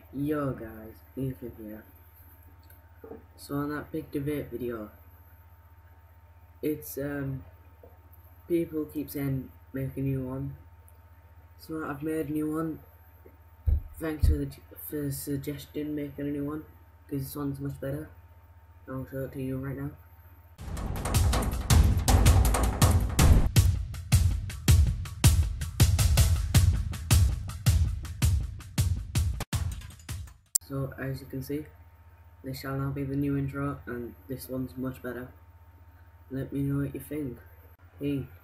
Yo guys, Ethan here. So on that big debate video, it's people keep saying make a new one. So I've made a new one. Thanks for suggesting making a new one, because this one's much better. I'll show it to you right now. So as you can see, this shall now be the new intro, and this one's much better. Let me know what you think. Hey.